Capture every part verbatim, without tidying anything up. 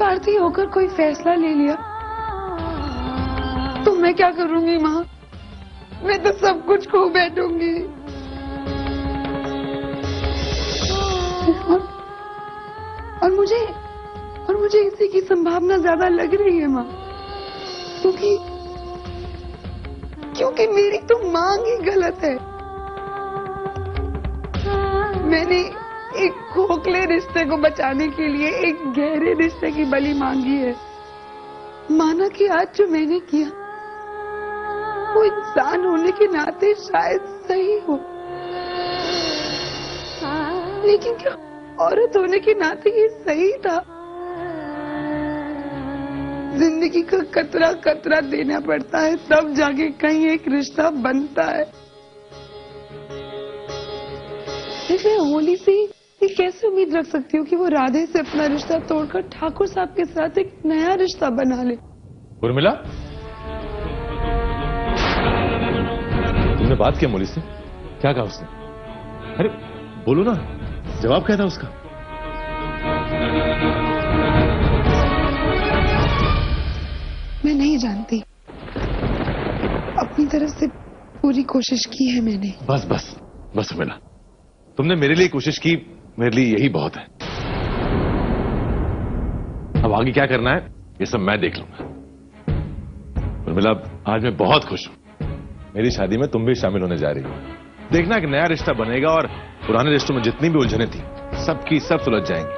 स्वार्थी होकर कोई फैसला ले लिया तो मैं क्या करूंगी माँ? मैं तो सब कुछ खो बैठूंगी। और, और मुझे और मुझे इसी की संभावना ज्यादा लग रही है माँ, क्योंकि क्योंकि मेरी तो मांग ही गलत है। मैंने एक खोखले रिश्ते को बचाने के लिए एक गहरे रिश्ते की बलि मांगी है। माना कि आज जो मैंने किया वो इंसान होने के नाते शायद सही हो, लेकिन क्या औरत होने के नाते ये सही था? जिंदगी का कतरा कतरा देना पड़ता है तब जाके कहीं एक रिश्ता बनता है। मैं होली से ये कैसे उम्मीद रख सकती हूँ कि वो राधे से अपना रिश्ता तोड़कर ठाकुर साहब के साथ एक नया रिश्ता बना ले? उर्मिला, तुमने बात किया मोली से? क्या कहा उसने? अरे बोलो ना, जवाब क्या था उसका? मैं नहीं जानती, अपनी तरफ से पूरी कोशिश की है मैंने। बस बस बस उर्मिला, तुमने मेरे लिए कोशिश की, मेरे लिए यही बहुत है। अब आगे क्या करना है ये सब मैं देख लूंगा। उर्मिला, आज मैं बहुत खुश हूं, मेरी शादी में तुम भी शामिल होने जा रही हो। देखना एक नया रिश्ता बनेगा और पुराने रिश्तों में जितनी भी उलझने थी सबकी सब सुलझ जाएंगी।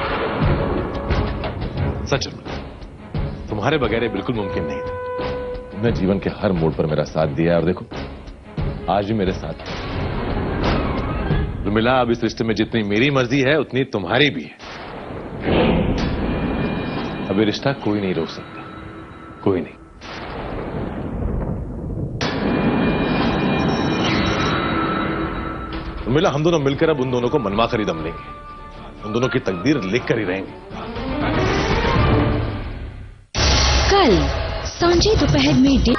सच उर्मिला, तुम्हारे बगैर ये बिल्कुल मुमकिन नहीं था। तुमने जीवन के हर मोड़ पर मेरा साथ दिया है और देखो आज भी मेरे साथ है। उर्मिला, अब इस रिश्ते में जितनी मेरी मर्जी है उतनी तुम्हारी भी है। अब ये रिश्ता कोई नहीं रोक सकता, कोई नहीं। उर्मिला, हम दोनों मिलकर अब उन दोनों को मनवा कर ही दम लेंगे। उन दोनों की तकदीर लिख कर ही रहेंगे। कल सांझे दोपहर में डे...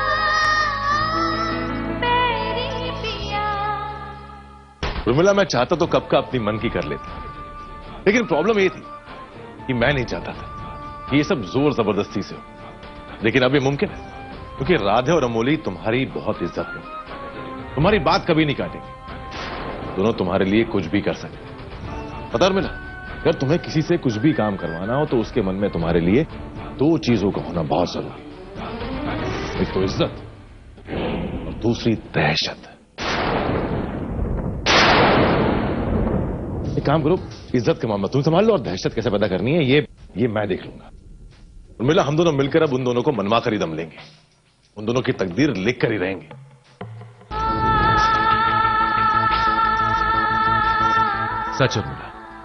उर्मिला, मैं चाहता तो कब का अपनी मन की कर लेता, लेकिन प्रॉब्लम ये थी कि मैं नहीं चाहता था कि ये सब जोर जबरदस्ती से हो। लेकिन अब ये मुमकिन है क्योंकि राधे और अमोली तुम्हारी बहुत इज्जत करें, तुम्हारी बात कभी नहीं काटेंगे, दोनों तुम्हारे लिए कुछ भी कर सकते। पता उर्मिला, अगर तुम्हें किसी से कुछ भी काम करवाना हो तो उसके मन में तुम्हारे लिए दो चीजों का होना बहुत जरूरी है। एक तो इज्जत और दूसरी दहशत। एक काम करो, इज्जत का मामला तुम संभाल लो और दहशत कैसे पैदा करनी है ये ये मैं देख लूंगा। उर्मिला, हम दोनों मिलकर अब उन दोनों को मनवा कर ही दम लेंगे। उन दोनों की तकदीर लिख कर ही रहेंगे। सच उर्मिला,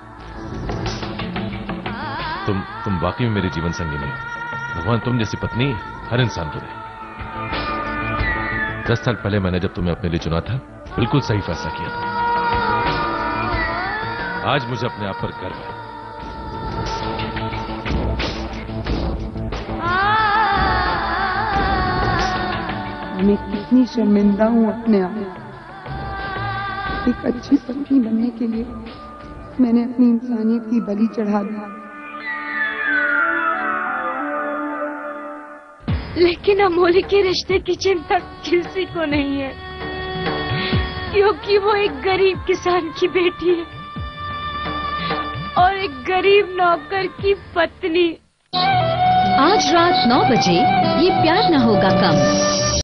तुम तुम वाकई में मेरी जीवन संगिनी हो। भगवान तुम जैसी पत्नी हर इंसान को दे। दस साल पहले मैंने जब तुम्हें अपने लिए चुना था बिल्कुल सही फैसला किया था। आज मुझे अपने आप पर गर्व है। मैं कितनी शर्मिंदा हूं अपने आप। एक अच्छी पत्नी बनने के लिए मैंने अपनी इंसानियत की बलि चढ़ा दी। लेकिन अमोली के रिश्ते की चिंता किसी को नहीं है, क्योंकि वो एक गरीब किसान की बेटी है और एक गरीब नौकर की पत्नी। आज रात नौ बजे ये प्यार न होगा कम।